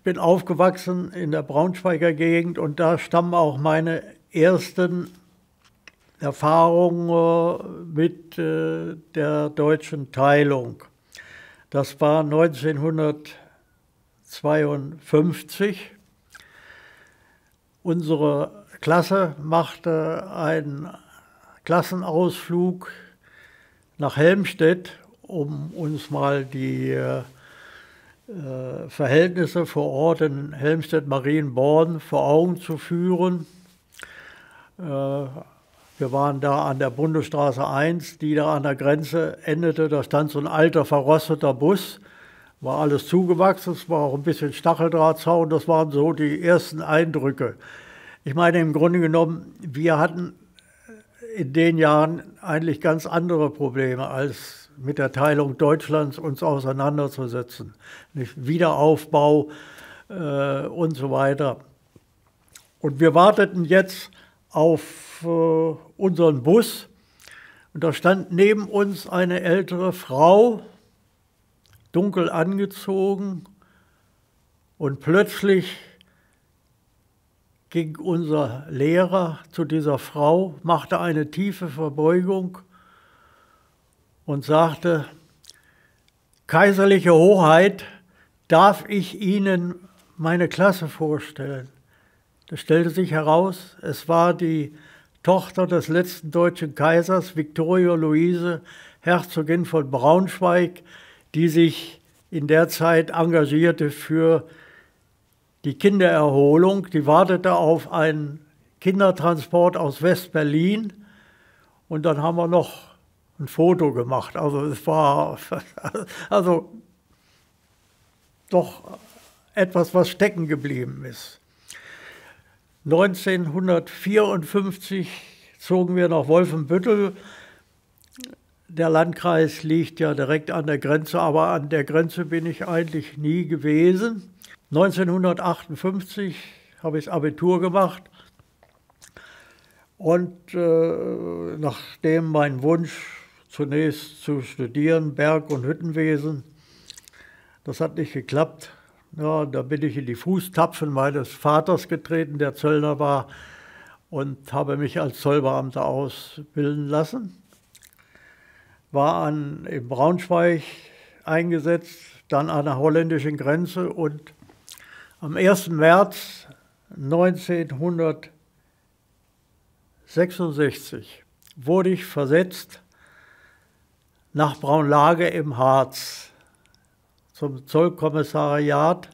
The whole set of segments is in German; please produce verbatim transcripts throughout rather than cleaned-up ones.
bin aufgewachsen in der Braunschweiger Gegend und da stammen auch meine ersten Erfahrungen mit der deutschen Teilung. Das war neunzehnhundertzweiundfünfzig. Unsere Klasse machte einen Klassenausflug nach Helmstedt, um uns mal die äh, Verhältnisse vor Ort in Helmstedt-Marienborn vor Augen zu führen. Äh, wir waren da an der Bundesstraße eins, die da an der Grenze endete. Da stand so ein alter, verrosteter Bus. War alles zugewachsen, es war auch ein bisschen Stacheldrahtzaun. Das waren so die ersten Eindrücke. Ich meine, im Grunde genommen, wir hatten in den Jahren eigentlich ganz andere Probleme, als mit der Teilung Deutschlands uns auseinanderzusetzen. Nicht? Wiederaufbau äh, und so weiter. Und wir warteten jetzt auf äh, unseren Bus und da stand neben uns eine ältere Frau, dunkel angezogen, und plötzlich ging unser Lehrer zu dieser Frau, machte eine tiefe Verbeugung und sagte: Kaiserliche Hoheit, darf ich Ihnen meine Klasse vorstellen? Das stellte sich heraus, es war die Tochter des letzten deutschen Kaisers, Viktoria Luise, Herzogin von Braunschweig, die sich in der Zeit engagierte für die Kindererholung. Die wartete auf einen Kindertransport aus West-Berlin und dann haben wir noch ein Foto gemacht. Also es war also doch etwas, was stecken geblieben ist. neunzehnhundertvierundfünfzig zogen wir nach Wolfenbüttel. Der Landkreis liegt ja direkt an der Grenze, aber an der Grenze bin ich eigentlich nie gewesen. neunzehnhundertachtundfünfzig habe ich das Abitur gemacht und äh, nachdem mein Wunsch zunächst zu studieren, Berg- und Hüttenwesen, das hat nicht geklappt. Ja, da bin ich in die Fußtapfen meines Vaters getreten, der Zöllner war, und habe mich als Zollbeamter ausbilden lassen. War an, in Braunschweig eingesetzt, dann an der holländischen Grenze, und am ersten März neunzehnhundertsechsundsechzig wurde ich versetzt nach Braunlage im Harz zum Zollkommissariat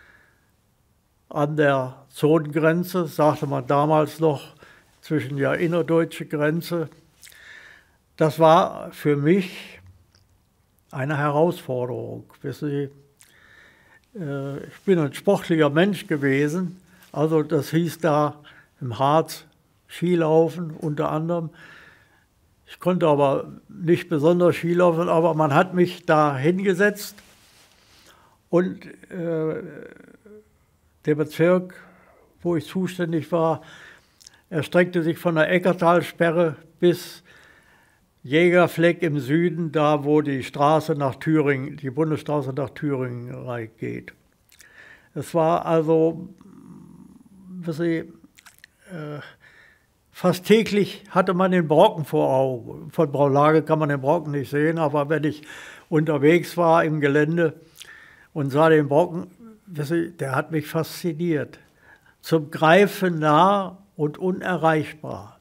an der Zonengrenze, sagte man damals noch, zwischen der innerdeutschen Grenze. Das war für mich eine Herausforderung. Wissen Sie, ich bin ein sportlicher Mensch gewesen, also das hieß da im Harz Skilaufen unter anderem. Ich konnte aber nicht besonders Skilaufen, aber man hat mich da hingesetzt und äh, der Bezirk, wo ich zuständig war, erstreckte sich von der Eckertalsperre bis Jägerfleck im Süden, da wo die Straße nach Thüringen, die Bundesstraße nach Thüringen geht. Es war also, wissen Sie, äh, fast täglich hatte man den Brocken vor Augen. Von Braunlage kann man den Brocken nicht sehen, aber wenn ich unterwegs war im Gelände und sah den Brocken, wissen Sie, der hat mich fasziniert. Zum Greifen nah und unerreichbar.